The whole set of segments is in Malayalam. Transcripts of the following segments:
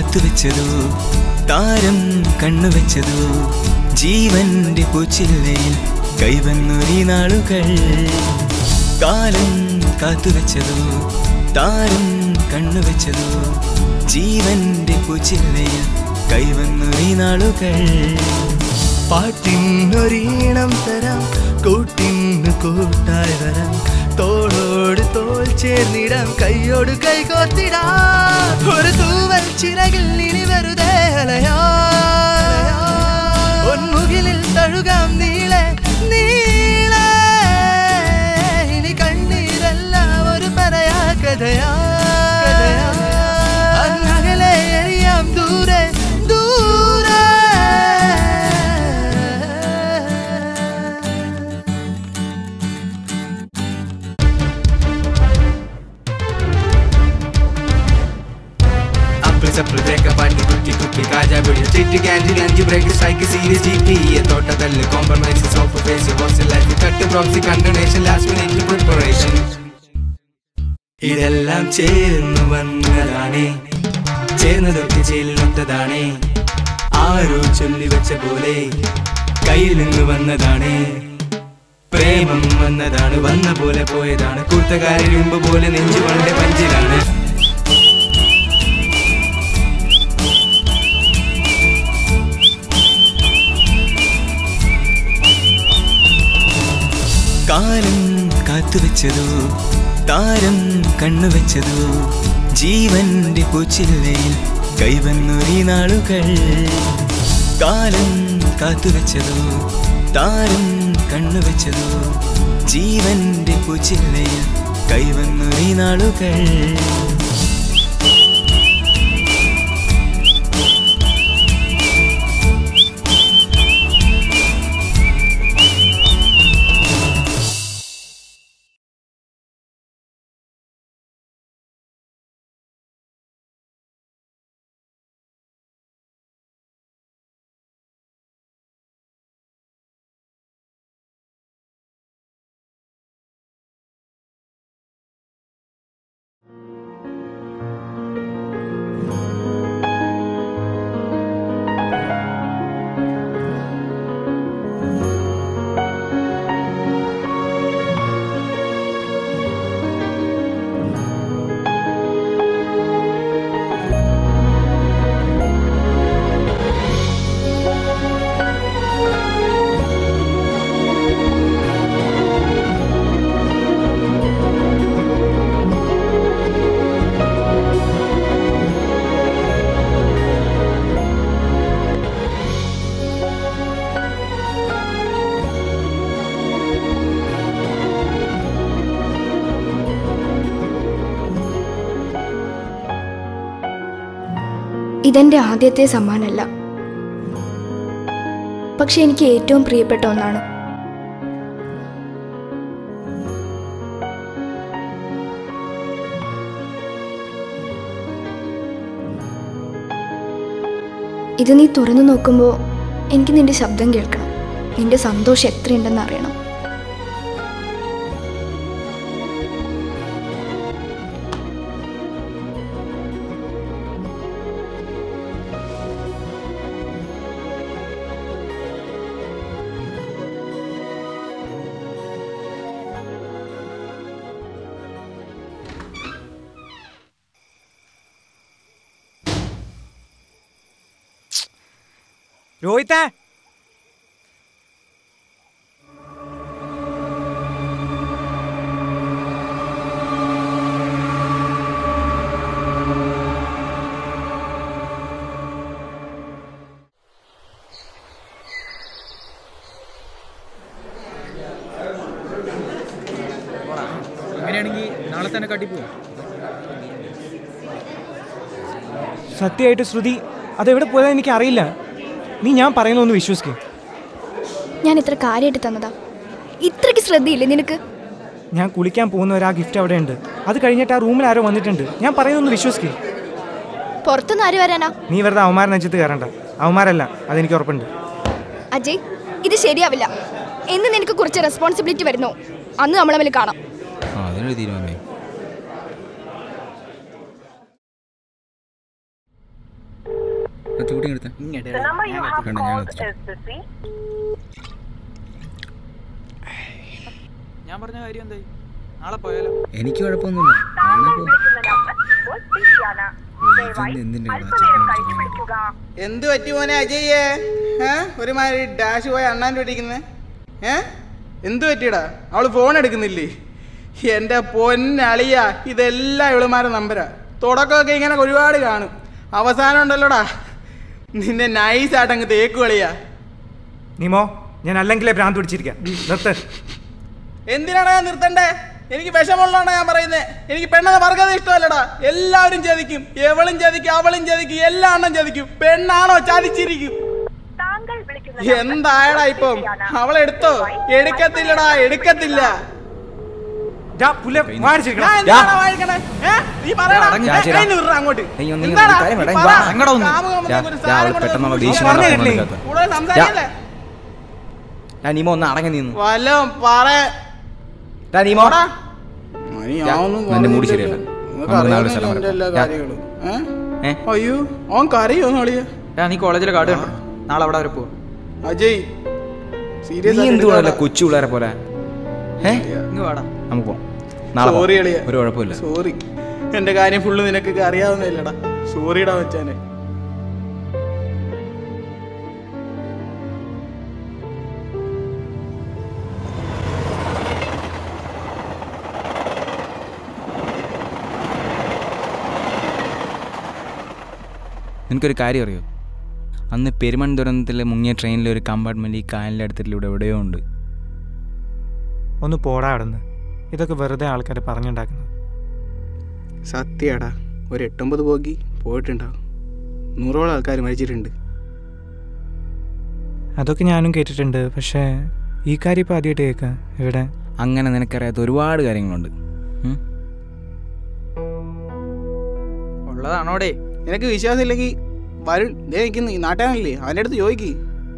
കാത്തുവെച്ചതോ താരം കണ്ണുവെച്ചതോ ജീവന്റെ പൂച്ചില്ലയിൽ കൈവന്നൊരീ നാളുകൾ കാലം കാത്തുവെച്ചതോ താരം കണ്ണുവെച്ചതോ ജീവന്റെ പൂച്ചില്ലയിൽ കൈവന്നൊരീ നാളുകൾ പാട്ടിനൊരീണം തരാം കൂട്ടിന് കൂട്ടായി വരാം തോളോട് തോൾ ചേർന്നിടാം കൈയോട് കൈ കോർത്തിടാം ഒരു തൂവൽ ചിറകിൽ ഇനി വെറുതെ അലയാ ഒൻമുകിലിൽ തഴുകാം നീളെ നീളെ ഇനി കണ്ണീരെല്ലാം ഒരു പറയാ കഥയാ അന്നകലെ എറിയാം ദൂരെ ദൂരെ Sapple break a party kutti kutti kaja budi street ganji ganji break strike series GP ye thought dalle compromise of face was life cut proxy condemnation last minute preparation idellam ചേർന്നു വന്നതാണേ ചേർന്നതൊക്കെ ചേരുന്നതാണേ ആരോ ചൊല്ലി വെച്ച പോലെ കയ്യിൽ നിന്ന് വന്നതാണേ പ്രേമം വന്നതാണ് വന്ന പോലെ പോയതാണ് കൂട്ടുകാരിൽ മുമ്പ് പോലെ നെഞ്ചു കൊണ്ടേ പഞ്ചിലാണ് കാലം കാത്തുവെച്ചതോ താരം കണ്ണുവെച്ചതോ ജീവന്റെ പൂച്ചില്ലയിൽ കൈവന്നൊരീ നാളുകൾ കാലം കാത്തുവെച്ചതോ താരം കണ്ണുവെച്ചതോ ജീവന്റെ പൂച്ചില്ലയിൽ കൈവന്നൊരീ നാളുകൾ ഇതെൻ്റെ ആദ്യത്തെ സമ്മാനമല്ല, പക്ഷെ എനിക്ക് ഏറ്റവും പ്രിയപ്പെട്ട ഒന്നാണ്. ഇത് നീ തുറന്നു നോക്കുമ്പോൾ എനിക്ക് നിന്റെ ശബ്ദം കേൾക്കണം, നിന്റെ സന്തോഷം എത്രയുണ്ടെന്ന് അറിയണം. രോഹിത്തെ, അങ്ങനെയാണെങ്കിൽ നാളെ തന്നെ കട്ടിപ്പോവും. സത്യമായിട്ട് ശ്രുതി അതെവിടെ പോയതാ എനിക്ക് അറിയില്ല. നീ ഞാൻ പറയുന്നൊന്ന് വിശ്വസിക്കേ. ഞാൻ ഇത്ര കാര്യമായിട്ട് തന്നതാ, ഇത്രയ്ക്ക് ശ്രദ്ധയില്ലേ നിനക്ക്? ഞാൻ കുളിക്കാൻ പോകുന്ന ഒരു ആ ഗിഫ്റ്റ് അവിടെ ഉണ്ട്. അത് കഴിഞ്ഞിട്ട് ആ റൂമിൽ ആരോ വന്നിട്ടുണ്ട്. ഞാൻ പറയുന്നൊന്ന് വിശ്വസിക്കേ. പുറത്തുനിന്ന് ആര് വരാനാ? നീ വെറുതെ അവന്മാരെ നെഞ്ചത്ത് കയറണ്ട. അവന്മാരല്ല, അതെനിക്ക് ഉറപ്പുണ്ട്. അജയ്, ഇത് ശരിയാവില്ല. എന്ന് നിനക്ക് കുറച്ച് റെസ്പോൺസിബിലിറ്റി വരുന്നു, അന്ന് നമ്മൾ തമ്മിൽ കാണാം. അതിനൊരു തീരുമാനമേ. ചൂടി എടുത്തേ. കണ്ടോ ഞാൻ എടുത്തു. ഞാൻ പറഞ്ഞ കാര്യം എന്തായി? നാളെ പോയാലോ? എനിക്ക് കുഴപ്പമൊന്നുമില്ല. എന്ത് പറ്റി മോനെ അജയ്യേ? ഒരുമാതിരി ഡാഷ് പോയ അണ്ണാൻ്റെ പിടിക്കുന്നത്. എന്ത് പറ്റിയടാ? അവള് ഫോൺ എടുക്കുന്നില്ലേ? എൻ്റെ പൊന്നളിയ, ഇതെല്ലാം ഇവളുമാരുടെ നമ്പരാ. തുടക്കമൊക്കെ ഇങ്ങനെ ഒരുപാട് കാണും. അവസാനം ഉണ്ടല്ലോടാ നിന്നെ നൈസായിട്ടങ്ങ് തേക്ക് കളിയാ. നീമോ, ഞാൻ അല്ലെങ്കിലേ ഭ്രാന്ത് പിടിച്ചിരിക്കാം. നിർത്ത്. എന്തിനാണ് ഞാൻ നിർത്തണ്ടേ? എനിക്ക് വിഷമുള്ളതാണ് ഞാൻ പറയുന്നത്. എനിക്ക് പെണ്ണെന്ന് പറഞ്ഞത് ഇഷ്ടമല്ലടാ. എല്ലാവരും ചതിക്കും. എവളും ചതിക്കും, അവളും ചതിക്കും, എല്ലാ എണ്ണം ചതിക്കും. പെണ്ണാണോ ചതിച്ചിരിക്കും. എന്തായടാ ഇപ്പം? അവളെടുത്തോ? എടുക്കത്തില്ലടാ, എടുക്കത്തില്ല. നീമോ ഒന്ന് അടങ്ങി നിന്നു. വല്ലതും പറയാ. മൂടി ശരിയല്ല. അയ്യോ അവൻ കരയോ നോളിയ? നീ കോളേജിലെ കാർഡ് കണ്ടോ? നാളെ അവിടെ വരെ പോവാ. അജയ് സീരിയസ് എന്തുകൊണ്ടല്ല കൊച്ചു പിള്ളേരെ പോലെ? വാടാ നമുക്ക് പോവാം. നാളെ സോറി അളിയ, ഒരു കുഴപ്പമില്ല. സോറി. എന്റെ കാര്യം ഫുള്ള് നിനക്കൊക്കെ അറിയാവുന്നില്ലടാ. സോറിടാ വെച്ചാനെ. നിനക്കൊരു കാര്യം അറിയോ? അന്ന് പെരുമൺ ദുരന്തത്തിൽ മുങ്ങിയ ട്രെയിനിലെ ഒരു കമ്പാർട്ട്മെൻറ്റ് ഈ കായലിൻ്റെ അടുത്തിലൂടെ എവിടെയോ ഉണ്ട്. ഒന്ന് പോടാ അടന്ന്. ഇതൊക്കെ വെറുതെ ആൾക്കാർ പറഞ്ഞുണ്ടാക്കുന്നത്. സത്യടാ, ഒരു 8-9 പോക്കി പോയിട്ടുണ്ടാവും. 100ഓളം ആൾക്കാർ മരിച്ചിട്ടുണ്ട്. അതൊക്കെ ഞാനും കേട്ടിട്ടുണ്ട്. പക്ഷേ ഈ കാര്യം ഇപ്പോൾ ആദ്യമായിട്ട് കേൾക്കാം. ഇവിടെ അങ്ങനെ നിനക്കറിയാത്ത ഒരുപാട് കാര്യങ്ങളുണ്ട്. ഉള്ളതാണോടെ? നിനക്ക് വിശ്വാസമില്ലെങ്കിൽ വരും. ദേ നിൽക്കുന്നു ഈ നാട്ടുകാരനല്ലേ, അവൻ്റെ അടുത്ത് ചോദിക്ക്.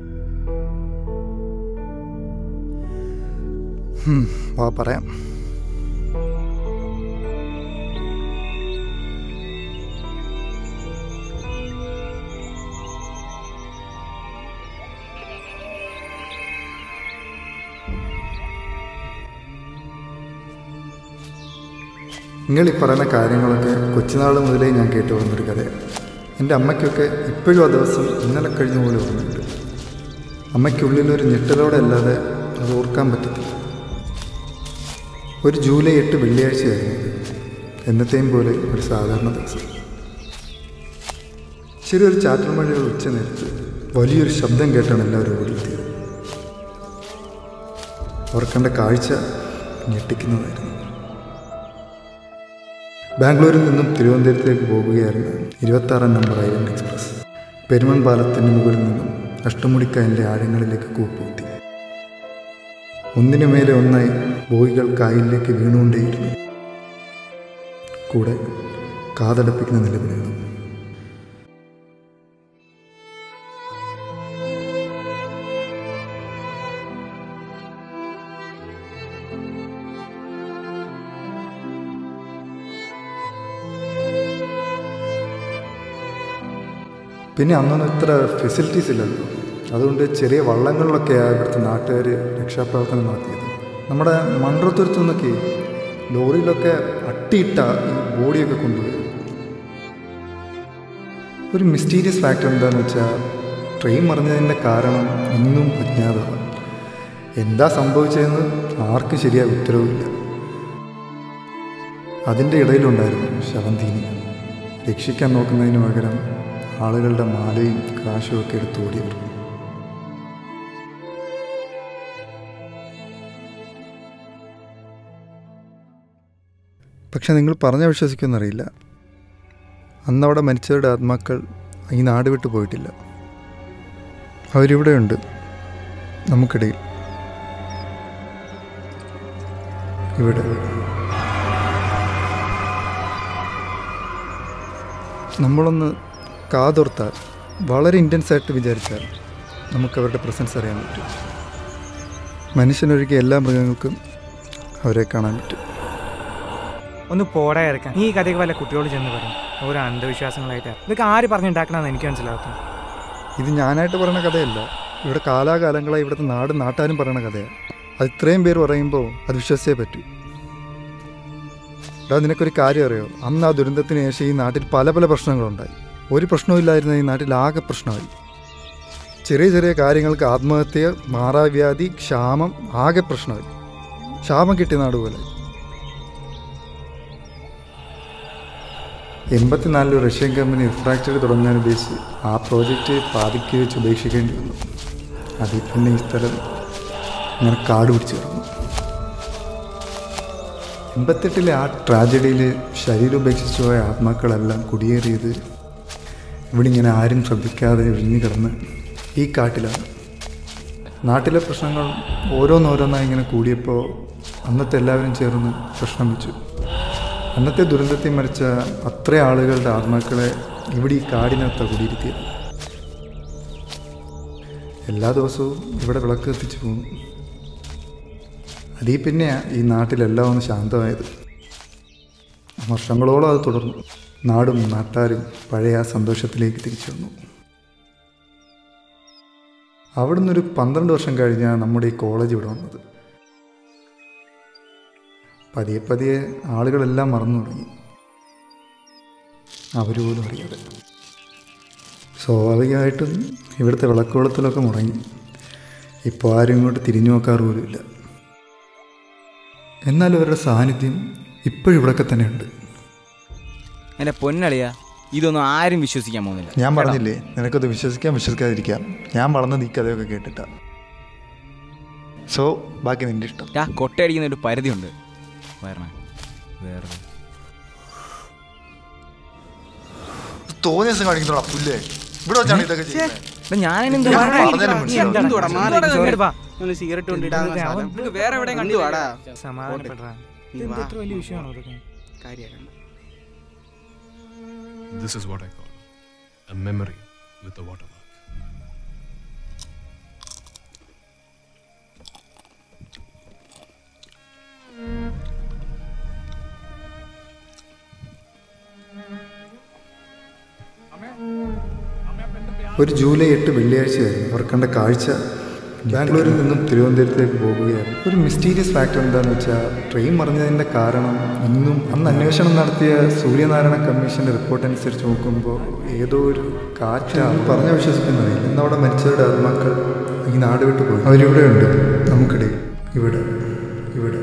പറയാം. നിങ്ങൾ ഈ പറയുന്ന കാര്യങ്ങളൊക്കെ കൊച്ചുനാൾ മുതലേ ഞാൻ കേട്ടു വന്നൊരു കഥയാണ്. എൻ്റെ അമ്മയ്ക്കൊക്കെ ഇപ്പോഴും ആ ദിവസം ഇന്നലെ കഴിഞ്ഞ പോലെ ഓർമ്മയുണ്ട്. അമ്മയ്ക്കുള്ളിലൊരു ഞെട്ടലോടെ അല്ലാതെ അത് ഓർക്കാൻ പറ്റത്തില്ല. ഒരു ജൂലൈ 8 വെള്ളിയാഴ്ചയായിരുന്നു. എന്നത്തെയും പോലെ ഒരു സാധാരണ ദിവസം. ചെറിയൊരു ചാറ്റൽ മഴയുടെ ഉച്ച നേരത്ത് വലിയൊരു ശബ്ദം കേട്ടാണ് എല്ലാവരും ഓടിയെത്തിയത്. അവർ കണ്ട കാഴ്ച ഞെട്ടിക്കുന്നതായിരുന്നു. ബാംഗ്ലൂരിൽ നിന്നും തിരുവനന്തപുരത്തേക്ക് പോകുകയായിരുന്നു 26-ാം നമ്പർ ഐലൻഡ് എക്സ്പ്രസ്. പെരുമൺ പാലത്തിൻ്റെ മുകളിൽ നിന്നും അഷ്ടമുടിക്കായലിൻ്റെ ആഴങ്ങളിലേക്ക് കൂപ്പുകുത്തി. ഒന്നിനു മേലെ ഒന്നായി ബോഗികൾ കായലിലേക്ക് വീണുകൊണ്ടേയിരുന്നു. കൂടെ കാതടപ്പിക്കുന്ന നിലവിളികളും. പിന്നെ അന്നൊന്നും ഇത്ര ഫെസിലിറ്റീസ് ഇല്ലല്ലോ. അതുകൊണ്ട് ചെറിയ വള്ളങ്ങളിലൊക്കെയാണ് ഇവിടുത്തെ നാട്ടുകാർ രക്ഷാപ്രവർത്തനം നടത്തിയത്. നമ്മുടെ മൺട്രോത്തുരുത്തു നിന്നൊക്കെ ലോറിയിലൊക്കെ അട്ടിയിട്ട ഈ ബോഡിയൊക്കെ കൊണ്ടുപോയി. ഒരു മിസ്റ്റീരിയസ് ഫാക്ടർ എന്താണെന്ന് വെച്ചാൽ ട്രെയിൻ മറിഞ്ഞതിൻ്റെ കാരണം ഇന്നും അജ്ഞാതമാണ്. എന്താ സംഭവിച്ചതെന്ന് ആർക്കും ശരിയായ ഉത്തരവില്ല. അതിൻ്റെ ഇടയിലുണ്ടായിരുന്നു ശവന്തീനി. രക്ഷിക്കാൻ നോക്കുന്നതിന് പകരം ആളുകളുടെ മാലയും കാശും ഒക്കെ എടുത്തോടിയവർ. പക്ഷെ നിങ്ങൾ പറഞ്ഞാൽ വിശ്വസിക്കുമെന്നറിയില്ല, അന്നവിടെ മരിച്ചവരുടെ ആത്മാക്കൾ ഈ നാട് വിട്ടു പോയിട്ടില്ല. അവരിവിടെയുണ്ട്, നമുക്കിടയിൽ. ഇവിടെ നമ്മളൊന്ന് കാതോർത്താൽ, വളരെ ഇൻറ്റൻസായിട്ട് വിചാരിച്ചാൽ നമുക്കവരുടെ പ്രസൻസ് അറിയാൻ പറ്റും. മനുഷ്യനൊഴികെ എല്ലാ മൃഗങ്ങൾക്കും അവരെ കാണാൻ പറ്റും. ഒന്ന് പോടാ ഇറക്കാൻ. ഈ കഥയ്ക്ക് വല്ല കുട്ടിയോട് ചെന്ന് പറയും. ഓരോ അന്ധവിശ്വാസങ്ങളായിട്ട് ഇതൊക്കെ ആര് പറഞ്ഞുണ്ടാക്കണമെന്ന് എനിക്ക് മനസ്സിലാകത്തും. ഇത് ഞാനായിട്ട് പറയുന്ന കഥയല്ല, ഇവിടെ കാലാകാലങ്ങളായി ഇവിടുത്തെ നാട്ടാരും പറയുന്ന കഥയാണ്. അത് ഇത്രയും പേര് പറയുമ്പോൾ അത് വിശ്വസിച്ചേ പറ്റൂ. എടാ, നിനക്കൊരു കാര്യം അറിയോ? അന്ന് ആ ദുരന്തത്തിന് ശേഷം ഈ നാട്ടിൽ പല പല പ്രശ്നങ്ങളുണ്ടായി. ഒരു പ്രശ്നമില്ലായിരുന്ന ഈ നാട്ടിൽ ആകെ പ്രശ്നമായി. ചെറിയ ചെറിയ കാര്യങ്ങൾക്ക് ആത്മഹത്യ, മാറാവ്യാധി, ക്ഷാമം, ആകെ പ്രശ്നമായി. ക്ഷാമം കിട്ടിയ നാട് പോലെ. 84 റഷ്യൻ കമ്പനി റിഫ്രാക്ടറി തുടങ്ങാൻ ഉദ്ദേശിച്ച് ആ പ്രോജക്റ്റ് പാതിക്ക് വെച്ച് ഉപേക്ഷിക്കേണ്ടി വന്നു. അതിൽ പിന്നെ ഈ സ്ഥലം അങ്ങനെ കാട് പിടിച്ച് കിടന്നു. 88 ആ ട്രാജഡിയിൽ ശരീരം ഉപേക്ഷിച്ചു പോയ ആത്മാക്കളെല്ലാം കുടിയേറിയത് ഇവിടെ ഇങ്ങനെ ആരും ശ്രദ്ധിക്കാതെ ഒഴിഞ്ഞു കിടന്ന് ഈ കാട്ടിലാണ്. നാട്ടിലെ പ്രശ്നങ്ങൾ ഓരോന്നോരോന്നായി ഇങ്ങനെ കൂടിയപ്പോൾ അന്നത്തെ എല്ലാവരും ചേർന്ന് പ്രശ്നം വെച്ചു. അന്നത്തെ ദുരന്തത്തിൽ മരിച്ച അത്ര ആളുകളുടെ ആത്മാക്കളെ ഇവിടെ ഈ കാടിനകത്ത് കുടിയിരുത്തിയത്. എല്ലാ ദിവസവും ഇവിടെ വിളക്ക് കത്തിച്ചു പോകുന്നു. അതിൽ പിന്നെയാണ് ഈ നാട്ടിലെല്ലാം ഒന്ന് ശാന്തമായത്. വർഷങ്ങളോളം അത് തുടർന്നു. നാടും നാട്ടാരും പഴയ ആ സന്തോഷത്തിലേക്ക് തിരിച്ചു വന്നു. അവിടുന്ന് ഒരു 12 വർഷം കഴിഞ്ഞാണ് നമ്മുടെ ഈ കോളേജ് ഇവിടെ വന്നത്. പതിയെ പതിയെ ആളുകളെല്ലാം മറന്നു തുടങ്ങി, അവർ പോലും അറിയാതെ. സ്വാഭാവികമായിട്ടും ഇവിടുത്തെ വിളക്കുകൊളുത്തലൊക്കെ മുടങ്ങി. ഇപ്പോൾ ആരും ഇങ്ങോട്ട് തിരിഞ്ഞു നോക്കാറ് പോലുമില്ല. എന്നാലും അവരുടെ സാന്നിധ്യം ഇപ്പോഴും ഇവിടെയൊക്കെ തന്നെയുണ്ട്. എൻ്റെ പൊന്നളിയാ, ഇതൊന്നും ആരും വിശ്വസിക്കാൻ പോകുന്നില്ല. ഞാൻ പറഞ്ഞില്ലേ, നിനക്കത് വിശ്വസിക്കാതിരിക്കാം. ഞാൻ വളർന്നത് ഈ കഥയൊക്കെ കേട്ടിട്ടാണ്. സോ ബാക്കി നിൻ്റെ ഇഷ്ടം. കൊട്ടയടിക്കുന്ന ഒരു പരിധിയുണ്ട്. വേറെ തോന്നിയ ദിവസം കാണിക്കുന്നോടാ പുല്ലേ. ഇവിടെ വെച്ചാണ് ഇതൊക്കെ ചെയ്യുന്നത്. This is what I call a memory with a watermark. ഒരു ജൂലൈ 8 വെള്ളിയാഴ്ചയായിരുന്നു. അവർ കണ്ട കാഴ്ച ബാംഗ്ലൂരിൽ നിന്നും തിരുവനന്തപുരത്തേക്ക് പോകുകയായിരുന്നു. ഒരു മിസ്റ്റീരിയസ് ഫാക്ടർ എന്താണെന്ന് വെച്ചാൽ, ട്രെയിൻ മറിഞ്ഞതിൻ്റെ കാരണം ഇന്നും അന്ന് അന്വേഷണം നടത്തിയ സൂര്യനാരായണ കമ്മീഷൻ്റെ റിപ്പോർട്ട് അനുസരിച്ച് നോക്കുമ്പോൾ ഏതോ ഒരു കാറ്റാണ് പറഞ്ഞ വിശ്വസിക്കുന്നത്. ഇന്ന് അവിടെ മരിച്ചവരുടെ ആത്മാക്കൾ ഈ നാട് വിട്ടു പോയി. അവരിവിടെ ഉണ്ട്, നമുക്കിടയിൽ. ഇവിടെ ഇവിടെ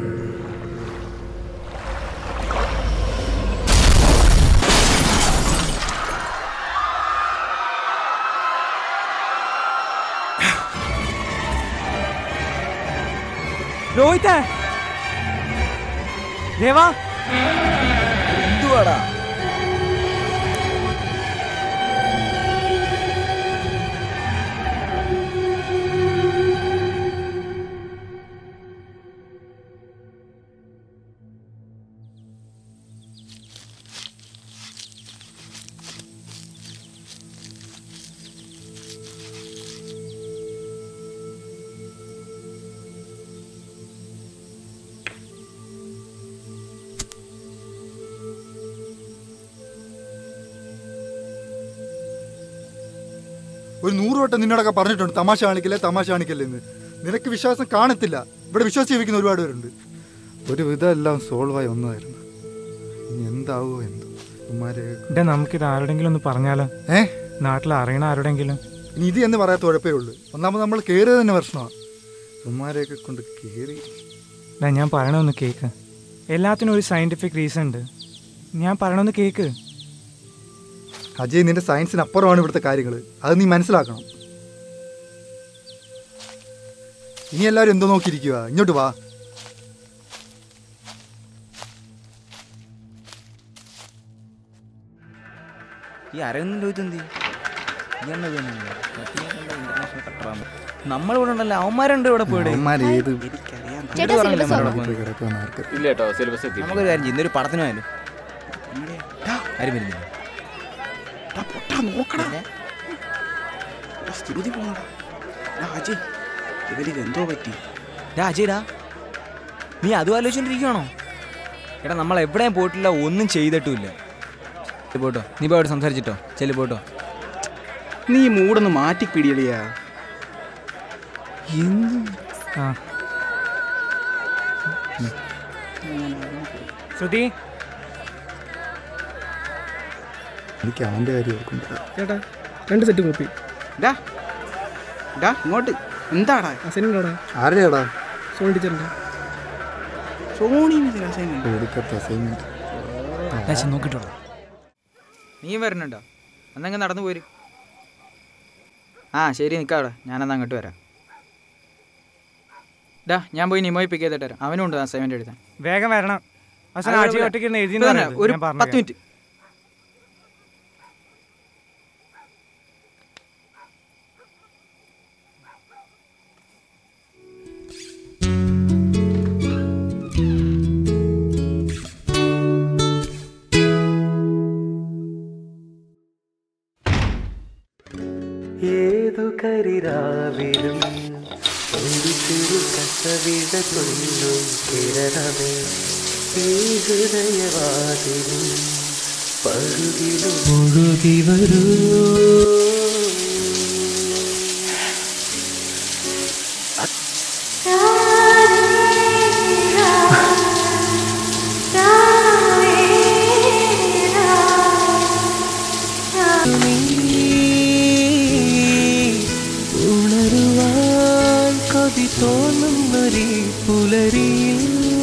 രോഹിത്, ദേവാ, എന്തുവാടാ? ഒരു 100 വട്ടം നിന്നോടൊക്കെ പറഞ്ഞിട്ടുണ്ട് തമാശ കാണിക്കല്ലേ എന്ന്. നിനക്ക് വിശ്വാസം കാണത്തില്ല. ഇവിടെ വിശ്വാസം ജീവിക്കുന്ന ഒരുപാട് പേരുണ്ട്. ഒരു വിധം എല്ലാം സോൾവായി വന്നതായിരുന്നു. ഇനി എന്താവോ എന്തോ. നമുക്കിത് ആരുടെങ്കിലും ഒന്ന് പറഞ്ഞാലോ? നാട്ടിൽ അറിയണ ആരുടെങ്കിലും. ഇനി ഇത് എന്ന് പറയാത്ത കുഴപ്പമേ ഉള്ളൂ. ഒന്നാമത് നമ്മൾ കയറിയത് തന്നെ പ്രശ്നമാണ്. ഉമ്മാരെയൊക്കെ കൊണ്ട് കയറി. ഞാൻ പറയണമെന്ന് കേക്ക്. എല്ലാത്തിനും ഒരു സയൻറ്റിഫിക് റീസൺ ഉണ്ട്. ഞാൻ പറയണമെന്ന് കേക്ക്. അജയ്, നിന്റെ സയൻസിന് അപ്പുറമാണ് ഇവിടുത്തെ കാര്യങ്ങൾ. അത് നീ മനസ്സിലാക്കണം. ഇനി എല്ലാവരും എന്തോ നോക്കിയിരിക്കുക. ഇങ്ങോട്ട് വാ. ഈ നമ്മളിവിടെ ഉണ്ടല്ലോ, അവന്മാരുണ്ട് ഇവിടെ പോയിട്ട്. നമുക്കൊരു കാര്യം ചെയ്യും, ഇന്നൊരു പടത്തിന് പോയാലും ആരും വരുന്നില്ല. എന്തോ പറ്റി അജയ്ടാ, നീ അതും ആലോചിച്ചോണ്ടിരിക്കുകയാണോ? എടാ, നമ്മൾ എവിടെയും പോയിട്ടില്ല, ഒന്നും ചെയ്തിട്ടുമില്ല. പോട്ടോ, നീ പോയിട്ട് സംസാരിച്ചിട്ടോ. ചെല്ലു പോട്ടോ. നീ മൂടൊന്ന് മാറ്റിപ്പിടിയളിയാ. ശ്രുതി എനിക്ക് അവൻ്റെ കാര്യം ഓർക്കുമ്പോൾ ചേട്ടാ 2 സെറ്റ് കോപ്പി. ഇങ്ങോട്ട് എന്താടാ അസൈൻമെന്റ്? ആരുടെയാടാ? സോണി ടീച്ചറിൻ്റെ. എടുക്കത്തെ അസൈൻമെൻറ്റ് നോക്കിട്ടോ. നീ വരണുണ്ടോ? എന്നെങ്കിൽ നടന്നു പോര്. ആ ശരി, നിൽക്കാവിടെ. ഞാനെന്നാ അങ്ങോട്ട് വരാം. ഞാൻ പോയി നിമോയി പിക്ക് ചെയ്തിട്ട് വരാം. അവനും ഉണ്ട് അസൈൻമെന്റ് എഴുതാൻ. വേഗം വരണം. ഒരു 10 മിനിറ്റ്. ഏതു കരിരാവിലും ഒരു ചെറു കസവിട കൊല്ലും കിരണമേ ഈ ഹൃദയവാതിലും പഴുതിലും ഒഴുകി വരൂ. ഉണരുവാൻ കൊതി തോന്നുന്നൊരു പുലരിയിൽ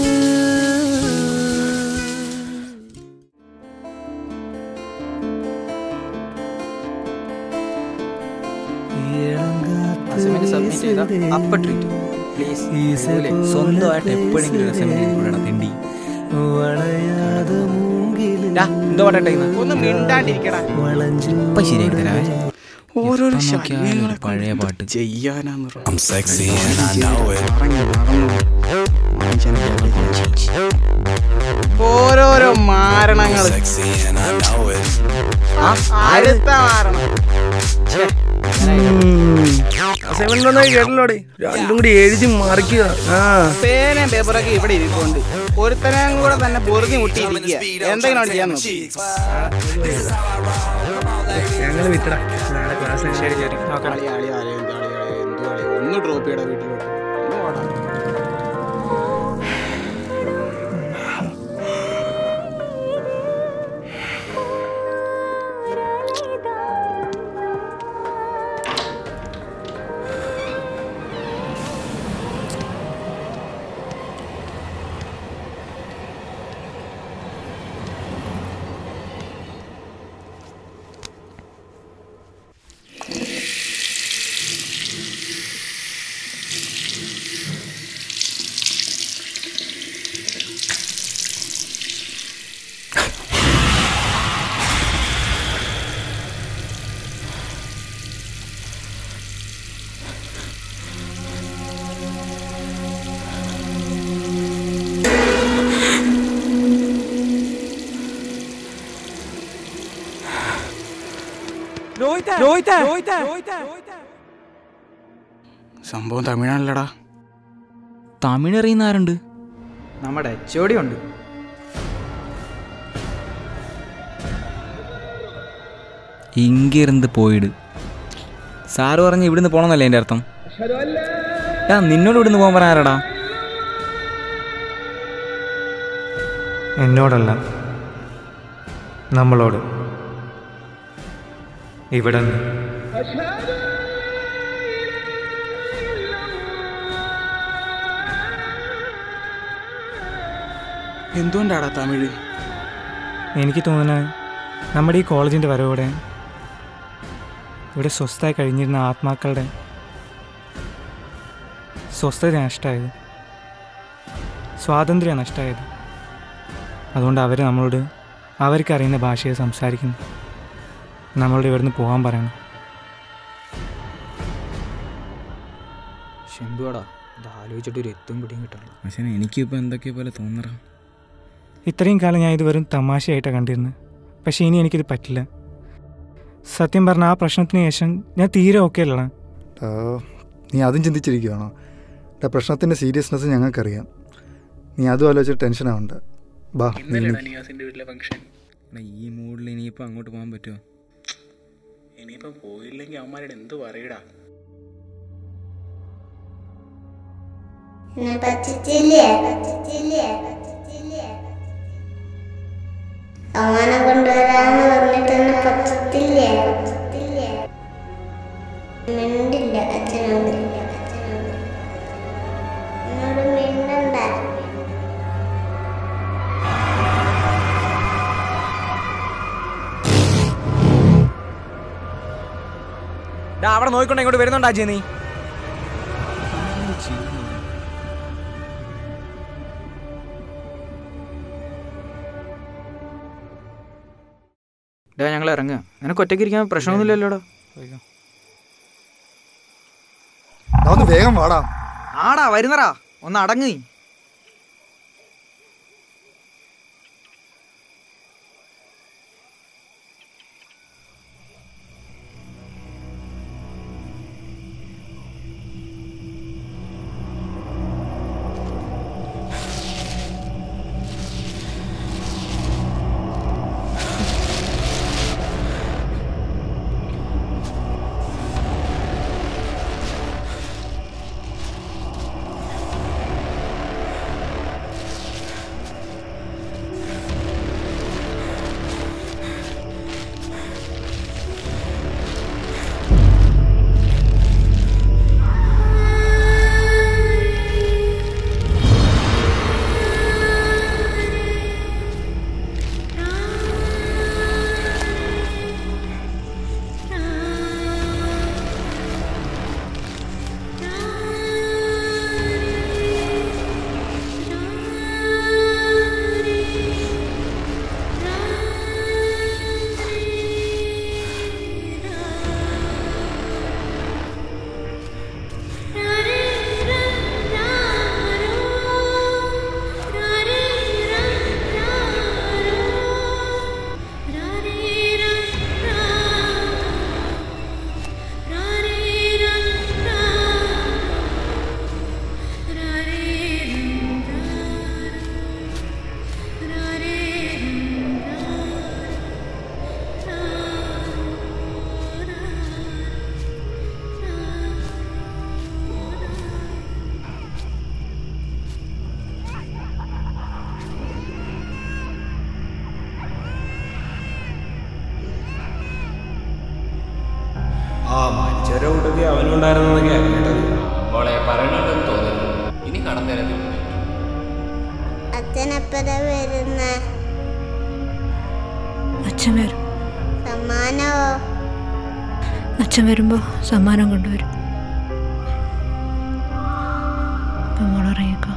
സ്വന്തമായിട്ട് എപ്പോഴെങ്കിലും തിണ്ടി ഓരോരോ പഴയ പാട്ട് ഓരോരോ മാരണങ്ങൾ. അടുത്ത മാരണം കേട്ടല്ലോടെ. രണ്ടും കൂടി എഴുതി മറിക്കുക. പേനയും പേപ്പറൊക്കെ ഇവിടെ ഇരിക്കുന്നുണ്ട്. ഒരുത്തനും കൂടെ തന്നെ പൊറുതി മുട്ടിയിരിക്കുക. എന്തെങ്കിലും ചെയ്യാൻ നോക്കി. ഞങ്ങൾ വിട്ടടാ. നാളെ ക്ലാസ്. ശരി ശരി നോക്കാം. ഒന്ന് ഡ്രോപ്പ് ചെയ്യടാ വീട്ടിലോട്ട്. സംഭവം തമിഴാണല്ലടാ. തമിഴ് അറിയുന്ന ആരുണ്ട്? നമ്മുടെ HOD ഉണ്ട്. ഇങ്ങിരുന്ന് പോയിട്. സാറ് പറഞ്ഞ് ഇവിടുന്ന് പോകണമെന്നല്ലേ എൻ്റെ അർത്ഥം? നിന്നോട് ഇവിടുന്ന് പോകാൻ പറയാറാടാ? എന്നോടല്ല, നമ്മളോട്. ഇവിടെ എന്തുകൊണ്ടാടാ തമിഴ്? എനിക്ക് തോന്നുന്നത് നമ്മുടെ ഈ കോളേജിൻ്റെ വരവോടെ ഇവിടെ സ്വസ്ഥമായി കഴിഞ്ഞിരുന്ന ആത്മാക്കളുടെ സ്വസ്ഥത നഷ്ടമായത്, സ്വാതന്ത്ര്യം നഷ്ടമായത്. അതുകൊണ്ട് അവർ നമ്മളോട് അവർക്കറിയുന്ന ഭാഷയിൽ സംസാരിക്കുന്നു. നമ്മളോട് ഇവിടുന്ന് പോകാൻ പറയണം. ശംഭുവാടാ, ഇത് ആലോചിച്ചിട്ടൊരു എത്തും പിടിയും കിട്ടണം. പക്ഷേ എനിക്കിപ്പോൾ എന്തൊക്കെയോ പോലെ തോന്നറ. ഇത്രയും കാലം ഞാൻ ഇത് വെറും തമാശയായിട്ടാണ് കണ്ടിരുന്നത്. പക്ഷേ ഇനി എനിക്കിത് പറ്റില്ല. സത്യം പറഞ്ഞാൽ ആ പ്രശ്നത്തിന് ശേഷം ഞാൻ തീരെ ഓക്കെ അല്ലടാ. നീ അതും ചിന്തിച്ചിരിക്കുകയാണോ? പ്രശ്നത്തിൻ്റെ സീരിയസ്നെസ് ഞങ്ങൾക്കറിയാം. നീ അതും ആലോചിച്ച് ടെൻഷൻ ആവണ്ട. ബാ. ഈ മൂഡിൽ ഇനിയിപ്പോൾ അങ്ങോട്ട് പോകാൻ പറ്റുമോ? ഇനിയിപ്പം പോയില്ലെങ്കിൽ അവന്മാരുടെ എന്ത് പറയടാ? അങ്ങനെ കൊണ്ടുവരാന്ന് പറഞ്ഞിട്ട് പറ്റത്തില്ലേ? മിണ്ടില്ല അച്ഛനോട്. എന്നോട് മിണ്ടണ്ട. അവിടെ നോക്കിക്കൊണ്ട് ഇങ്ങോട്ട് വരുന്നുണ്ടാ നീ? ഞങ്ങൾ ഇറങ്ങുക. നിനക്ക് ഒറ്റയ്ക്ക് ഇരിക്കാൻ പ്രശ്നമൊന്നുമില്ലല്ലോടാ. വേഗം വാടാ. ആടാ വരുന്നറാ, ഒന്ന് അടങ്ങി. അവനുണ്ടായിരുന്നൊക്കെയാണ് കേട്ടത്. മോളെ പറയണമെന്ന് തോന്നുന്നു. ഇനി കടന്നേരം അച്ഛനെപ്പഴ വരുന്ന? അച്ഛൻ വരും. സമ്മാനമോ? അച്ഛൻ വരുമ്പോൾ സമ്മാനം കൊണ്ടുവരും. അപ്പം മോളിറങ്ങിക്കോ.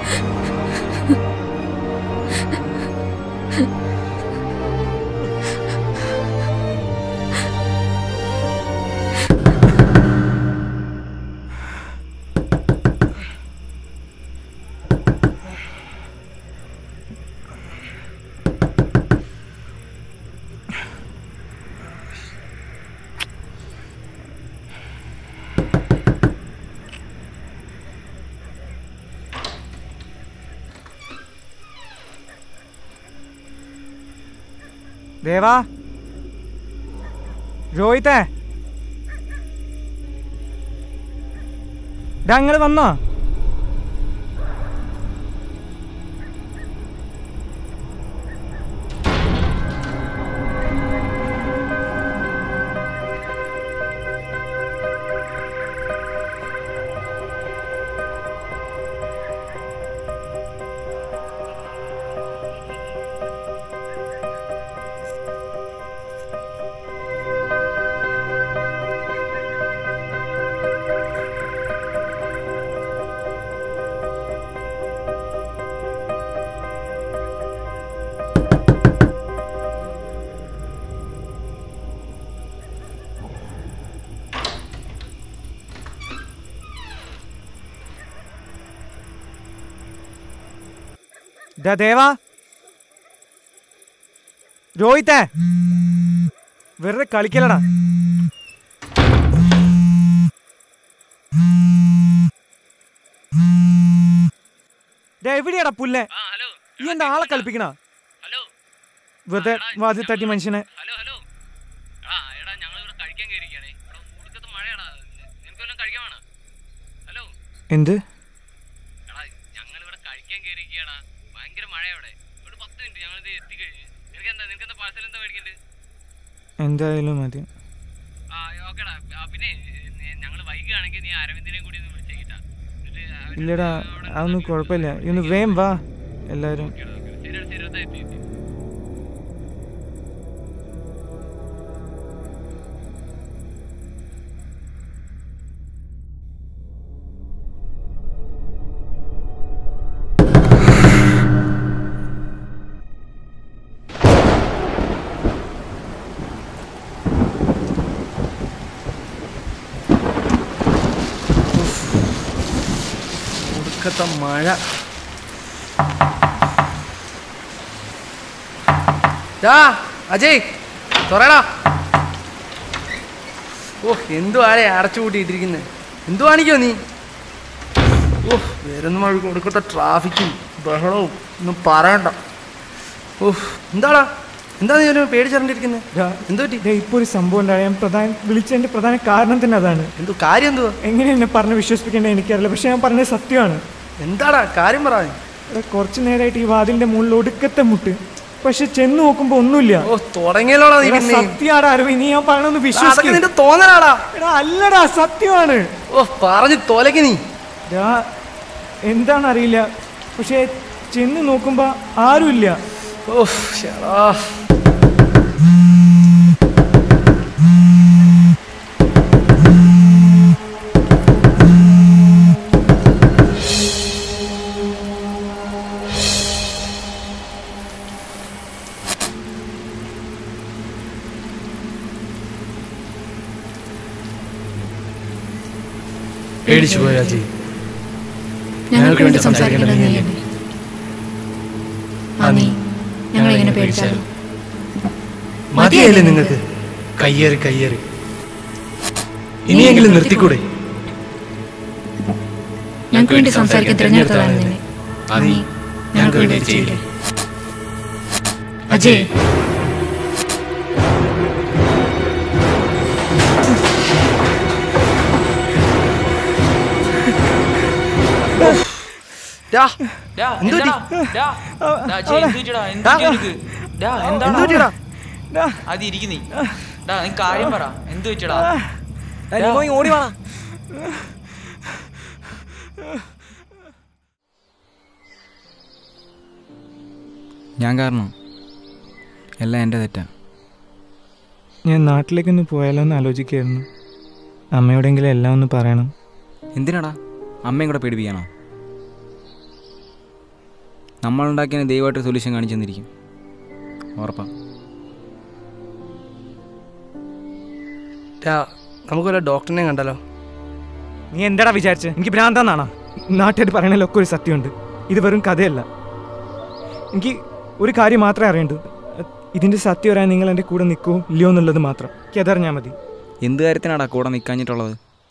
ദേവാ, രോഹിത്തേ, ഞങ്ങൾ വന്നോ? ദേവാ, രോഹിത്തേ, വെറുതെ കളിക്കലടാ. എവിടെയാടാ പുല്ലേ? ഈ എന്താ ആളെ കളിപ്പിക്കണ? വെറുതെ വാതിൽ തട്ടി മനുഷ്യനെ. എന്ത്? എന്തായാലും മതി. ഇല്ലടാ, അതൊന്നും കുഴപ്പമില്ല. ഇന്ന് വേം വാ എല്ലാവരും. മഴ. അജയ്, തുറയടാ. ഓ, എന്തുവാടെ അടച്ചു കൂട്ടിയിട്ടിരിക്കുന്നത്? എന്തുവാണിക്കോ നീ? ഓ, വരുന്ന മഴ കൊടുക്കത്തെ ട്രാഫിക്കും ബഹളവും ഒന്നും പറയണ്ട. ഓ, എന്താടാ, എന്താ നീ ഒരു പേടിച്ചറിഞ്ഞിരിക്കുന്നത്? എന്തോ ഇപ്പോൾ ഒരു സംഭവം ഉണ്ടായി. ഞാൻ വിളിച്ചതിന്റെ പ്രധാന കാരണം തന്നെ അതാണ്. എന്തോ കാര്യം? എന്തുവാ? എങ്ങനെ എന്നെ പറഞ്ഞ് വിശ്വസിപ്പിക്കേണ്ടത് എനിക്കറിയില്ല, പക്ഷെ ഞാൻ പറഞ്ഞത് സത്യമാണ്. എന്താടാ കാര്യം? പറയാൻ കുറച്ചു നേരമായിട്ട് ഈ വാതിലിന്റെ മുകളിൽ ഒടുക്കത്തെ മുട്ട്, പക്ഷെ ചെന്ന് നോക്കുമ്പോ ഒന്നുമില്ല. ഓ, തുടങ്ങിയല്ലോടാ. സത്യമാടാ അരവിന്ദ്, നീ ഞാൻ പറയണമെന്ന് വിശ്വസിക്കും. തോന്നലാടാ. അല്ലടാ, സത്യമാണ്. ഓ, പറഞ്ഞു തോലക്ക് നീ. എന്താണെന്നറിയില്ല, പക്ഷെ ചെന്ന് നോക്കുമ്പോ ആരുമില്ല. ഓ, ശരാ. പേടിച്ചു പോയി അജയ്. ഞങ്ങൾക്ക് വേണ്ടി സംസാരിക്കേണ്ടത് നീയല്ലേ? ഞങ്ങളിങ്ങനെ പേടിച്ചാലോ? മതിയായില്ലേ നിങ്ങൾക്ക്? കയ്യേറി കയ്യേറി. ഇനിയെങ്കിലും നിർത്തിക്കൂടെ? ഞങ്ങൾക്ക് വേണ്ടി സംസാരിക്കാൻ തിരഞ്ഞെടുത്തതാണ് നിന്നെ. ഞങ്ങൾക്ക് വേണ്ടി ചെയ്യില്ലേ അജയ്? കാര്യം പറ, എന്ത് വെച്ചടാ? ഓടി വാ. ഞാൻ കാരണം എല്ലാം എൻ്റെ തെറ്റാ. ഞാൻ നാട്ടിലേക്കൊന്ന് പോയാലോ എന്ന് ആലോചിക്കായിരുന്നു. അമ്മയോടെങ്കിലും എല്ലാം ഒന്ന് പറയണം. എന്തിനാടാ? അമ്മയും കൂടെ പേടിപ്പിക്കാനോ? നമ്മളുണ്ടാക്കിയതിന് ദൈവമായിട്ട് സൊല്യൂഷൻ കാണിച്ചു തന്നിരിക്കും. ഉറപ്പാ. നമുക്ക് വല്ല ഡോക്ടറിനെ കണ്ടല്ലോ. നീ എന്താടാ വിചാരിച്ചത്? എനിക്ക് ഭ്രാന്താന്നാണോ? നാട്ടുകാർ പറയണതിലൊക്കെ ഒരു സത്യമുണ്ട്. ഇത് വെറും കഥയല്ല. എനിക്ക് ഒരു കാര്യം മാത്രമേ അറിയണ്ടൂ. ഇതിൻ്റെ സത്യം പറയാൻ നിങ്ങൾ എൻ്റെ കൂടെ നിൽക്കുമോ ഇല്ലയോ എന്നുള്ളത് മാത്രം എനിക്ക് അതറിഞ്ഞാൽ മതി. എന്ത് കാര്യത്തിനാടാ കൂടെ നിൽക്കാഞ്ഞിട്ടുള്ളത്?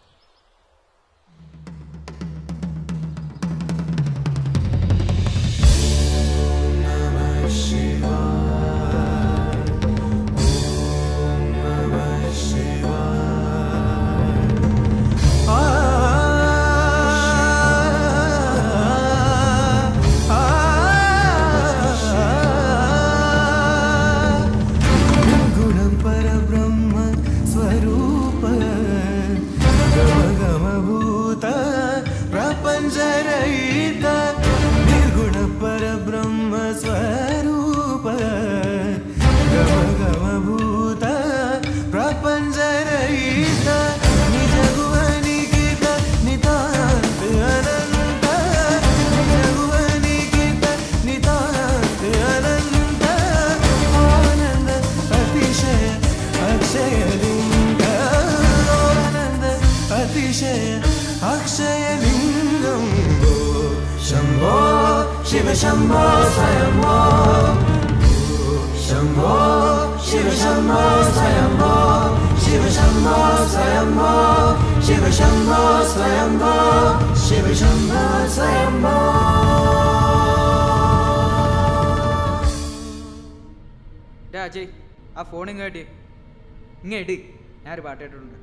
അജയ്, ആ ഫോൺ ഇങ്ങോട്ട് ഇങ്ങോട്ട് ഞാനൊരു പാട്ട് കേട്ടിട്ടുണ്ട്.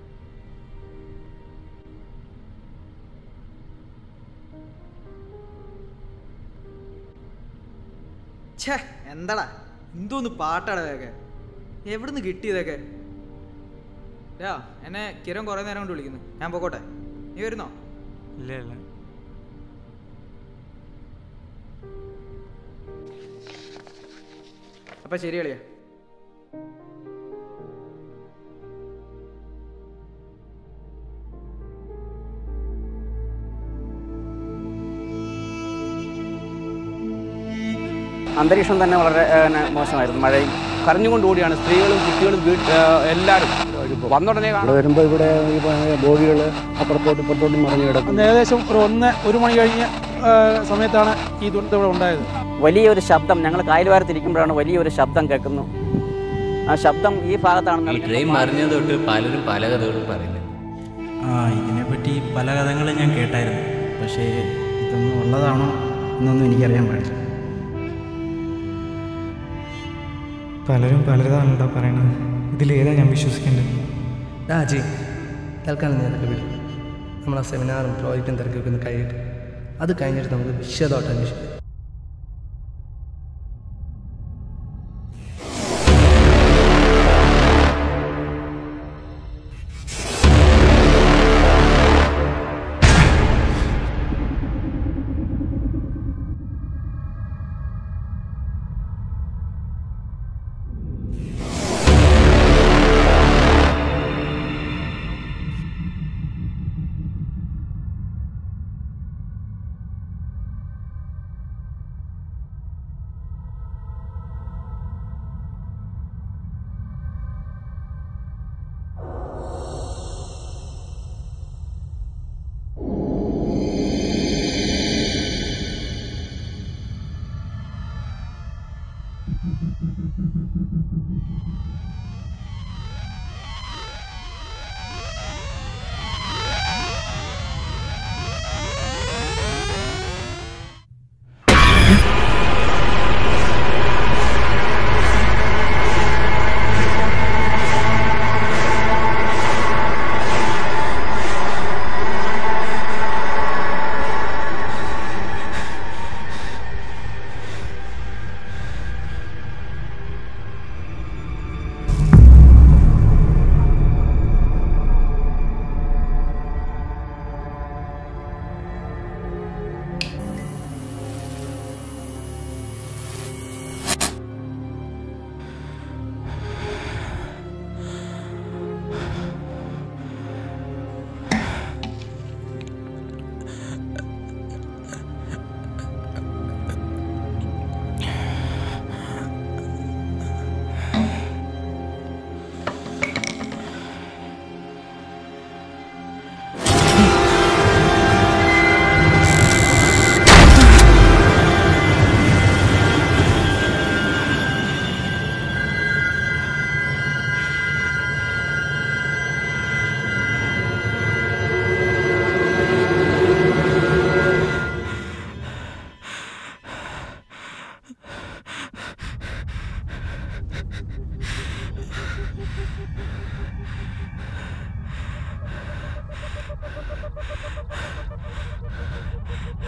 ഛേ, എന്താടാ എന്തോന്ന് പാട്ടാടാ ഇതൊക്കെ? എവിടുന്ന് കിട്ടിയതൊക്കെ? എന്നെ കിരൺ കുറേ നേരം കൊണ്ട് വിളിക്കുന്നു. ഞാൻ പോകട്ടെ, നീ വരുന്നോ? ഇല്ല ഇല്ല. അപ്പം ശരി കളിയാ. അന്തരീക്ഷം തന്നെ വളരെ മോശമായിരുന്നു. മഴയും കരഞ്ഞുകൊണ്ട് കൂടിയാണ് സ്ത്രീകളും കുട്ടികളും എല്ലാവരും വന്നുടനെ വരുമ്പോൾ ഇവിടെ ബോഗികൾ അപ്പുറത്തോട്ട് ഇപ്പുറത്തോട്ടും മറിഞ്ഞു കിടക്കും. ഏകദേശം ഒരു മണി കഴിഞ്ഞ സമയത്താണ് ഈ ദുരന്തം ഇവിടെ ഉണ്ടായത്. വലിയൊരു ശബ്ദം, ഞങ്ങൾ കായൽവാരത്തിരിക്കുമ്പോഴാണ് വലിയൊരു ശബ്ദം കേൾക്കുന്നു. ആ ശബ്ദം ഈ ഭാഗത്താണ്. ട്രെയിൻ മറിഞ്ഞത് തൊട്ട് പലരും പല കഥകളും പറയുന്നത്. ഇതിനെപ്പറ്റി പല കഥകളും ഞാൻ കേട്ടായിരുന്നു. പക്ഷേ ഇതൊന്നും ഉള്ളതാണോ എന്നൊന്നും എനിക്കറിയാൻ പാടില്ല. പലരും പലതാണല്ലോ പറയണത്. ഇതിലേതാ ഞാൻ വിശ്വസിക്കേണ്ടത്? അജയ്, തൽക്കാലം നീ അതൊക്കെ വിടും. നമ്മൾ ആ സെമിനാറും പ്രോജക്റ്റും തിരക്കൊക്കെ ഒന്ന് കഴിയട്ടെ. അത് കഴിഞ്ഞിട്ട് നമുക്ക് വിശദമായിട്ട് അന്വേഷിക്കാം.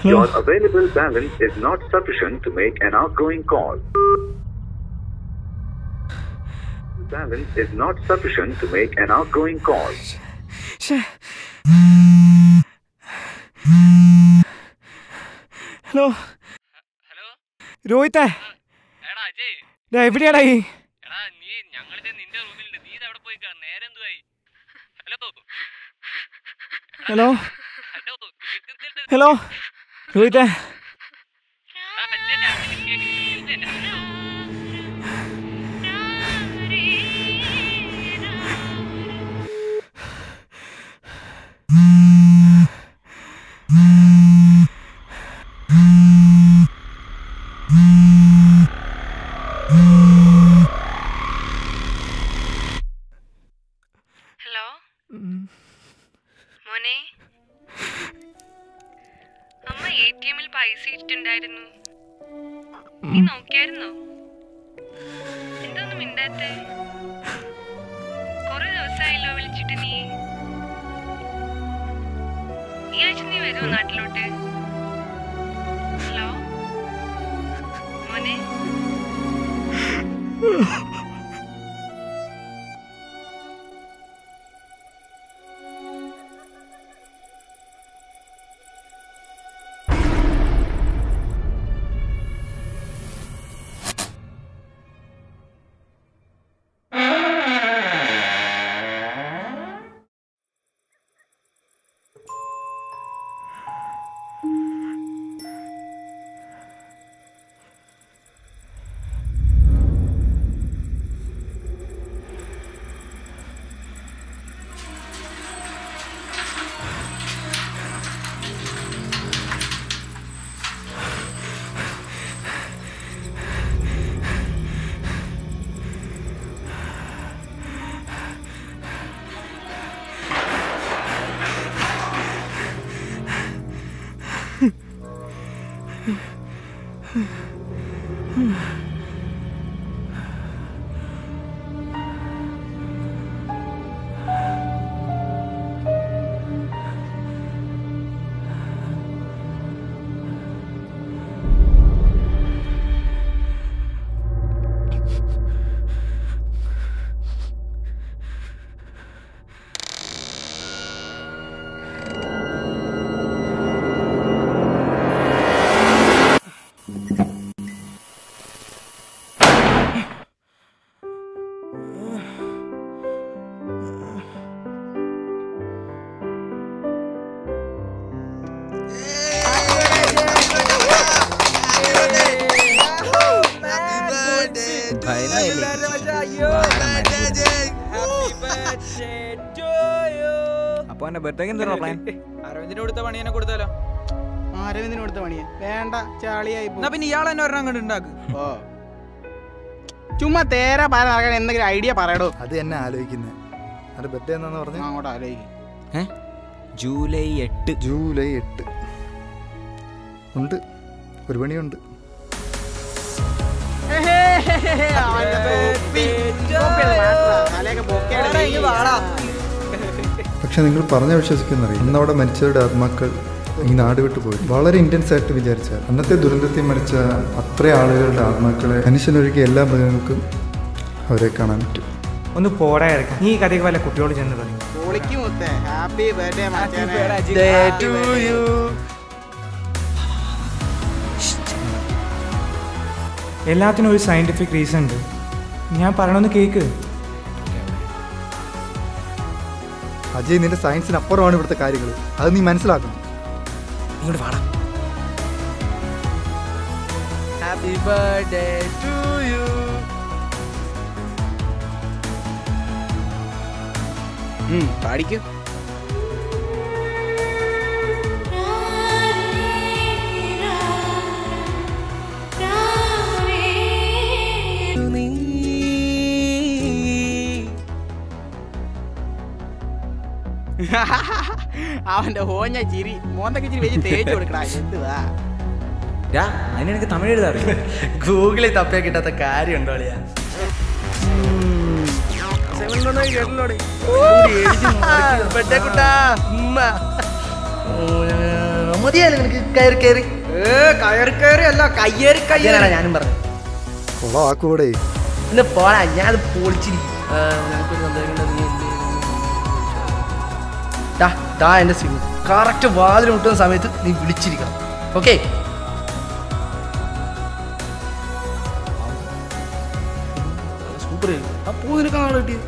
Your available balance is not sufficient to make an outgoing call. Balance is not sufficient to make an outgoing call. Hello രോഹിത്തെ എവിടെയാടാ ഈ ഹലോ ഹലോ രോഹിത്തെ ഹലോ മോനെ, അമ്മ ATM പൈസ ഇട്ടിട്ടുണ്ടായിരുന്നു. നീ നോക്കിയായിരുന്നോ? എന്തൊന്നും മിണ്ടാത്തെ? കൊറേ ദിവസമായല്ലോ വിളിച്ചിട്ട്. നീ ഈ ആഴ്ച നീ വരുമോ നാട്ടിലോട്ട്? ഹലോ മോനെ. അപ്പൊ എന്റെ ബർത്ത്ഡേക്ക് എന്താ പ്ലാൻ? അരവിന്ദിന് കൊടുത്ത പണി എന്നെ കൊടുത്താലോ? അരവിന്ദിന് കൊടുത്ത പണിയാ വേണ്ട, ചാളിയായി. പിന്നെ ഇയാൾ എന്നെ ഒരെണ്ണം കണ്ട് ഉണ്ടാക്കും. ഓ ചുമ്മാ തേരാ പാര നടക്കാൻ എന്തെങ്കിലും ഐഡിയ പറയടോ. അത് എന്നെ ആലോചിക്കുന്നത്. അത് ബർത്ത്ഡേ എന്നാന്ന് പറഞ്ഞു? അങ്ങോട്ട് ആലോചിക്കും. ജൂലൈ 8. ജൂലൈ 8 ഉണ്ട്, ഒരു പണിയുണ്ട്. പക്ഷെ നിങ്ങൾ പറഞ്ഞ വിശ്വസിക്കുന്നറിയില്ല, അന്നവിടെ മരിച്ചവരുടെ ആത്മാക്കൾ ഈ നാട് വിട്ടു പോയി. വളരെ ഇന്റൻസ് ആയിട്ട് വിചാരിച്ചാൽ അന്നത്തെ ദുരന്തത്തിൽ മരിച്ച അത്ര ആളുകളുടെ ആത്മാക്കളെ മനുഷ്യനൊരുക്കി എല്ലാ മൃഗങ്ങൾക്കും അവരെ കാണാൻ പറ്റും. ഒന്ന് പോടാ ഇറക്കാം. നീ ഈ കഥയ്ക്ക് വല്ല കുട്ടിയോട് ചെന്ന് പറയും. ഹാപ്പി ബർത്ത്ഡേ എല്ലാത്തിനും ഒരു സയന്റിഫിക് റീസൺ ഉണ്ട്. ഞാൻ പറയണമെന്ന് കേക്ക്. അജയ്, നിന്റെ സയൻസിന് അപ്പുറമാണ് ഇവിടുത്തെ കാര്യങ്ങൾ. അത് നീ മനസ്സിലാക്കണം. ഇങ്ങോട്ട് വാടാ. Happy birthday to you. പാടിക്കൂ. അവന്റെ ഹോഞ്ഞ ചിരി മോന്തൊക്കെ ചിരി വെച്ച് തേച്ച് കൊടുക്കടാ. എന്തുവാ അതിനെനിക്ക് തമിഴ് എഴുതാറില്ല. ഗൂഗിളിൽ തപ്പിയാ കിട്ടാത്ത കാര്യമുണ്ടോ അളിയാ? മതിയായാലും നിനക്ക് കയറി കയറി കയറി അല്ല കയ്യേറി കയ്യേറാ ഞാനും പറഞ്ഞു കൊളാക്കൂടെ പിന്നെ പോടാ ഞാൻ അത് പൊളിച്ചിരിക്കും ഞങ്ങൾക്കൊരു സന്തോഷം നീ എൻ്റെ സിം കറക്റ്റ് വാതിൽ മുട്ടുന്ന സമയത്ത് നീ വിളിച്ചിരിക്കണം. Okay super. അപ്പോൾ നിനക്ക് ആളെ കിട്ടിയത്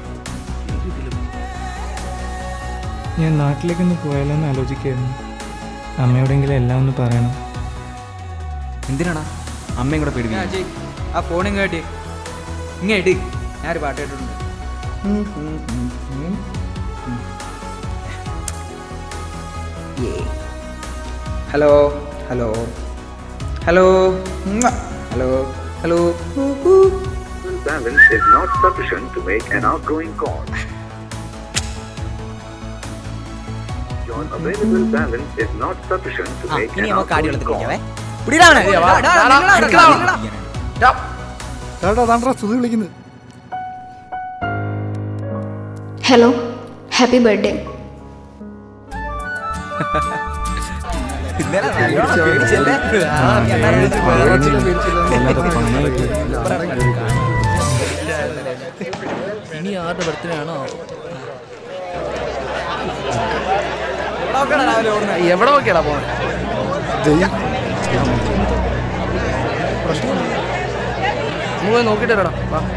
ഞാൻ നാട്ടിലേക്കൊന്ന് പോയാലോ എന്ന് ആലോചിക്കായിരുന്നു. അമ്മയോടെങ്കിലും എല്ലാം ഒന്ന് പറയണം. എന്തിനാടാ അമ്മയും കൂടെ പേടിപ്പിക്കുന്നത്? ആ ഫോണും കേട്ടി ഇങ്ങനെ ഇട്, ഞാനൊരു പാട്ട് കേട്ടിട്ടുണ്ട്. Hello hello hello hello hello. Balance is not sufficient to make an outgoing call. Your available balance is not sufficient to make an outgoing call. Hello, happy birthday. ഇനി ആരുടെ ബർത്ത്ഡേ ആണോ? എവിടെ നോക്കിയാടാ പോണേ? പോയി നോക്കിട്ട് വരാടാ.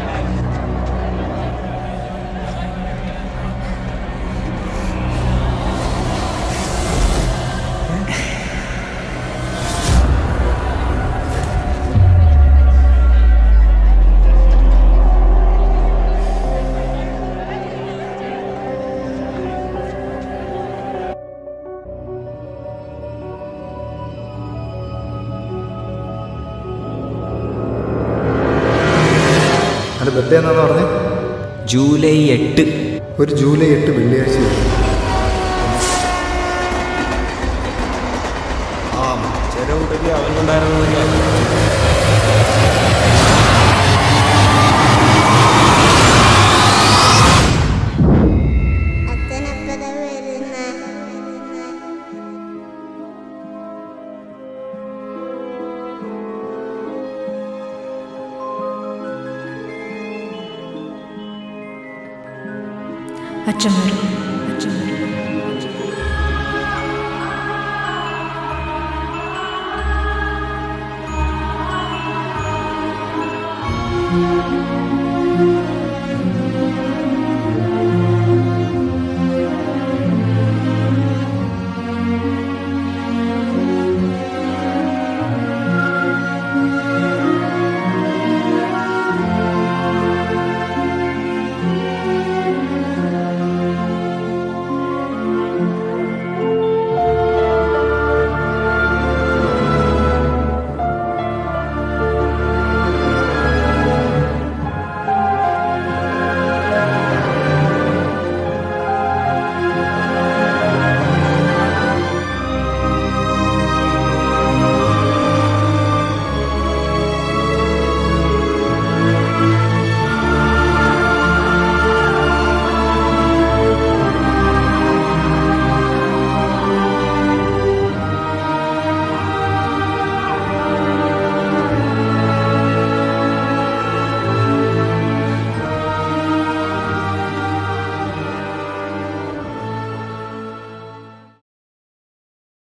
എൻ്റെ ബർത്ത്ഡേ എന്നാന്ന് പറഞ്ഞേ? ജൂലൈ 8. ഒരു ജൂലൈ 8 വെള്ളിയാഴ്ച. ചെറുകുട്ടിക്ക് അവനുണ്ടായിരുന്നു. അച്ഛൻ വരും. അച്ഛൻ വരും. Thank you.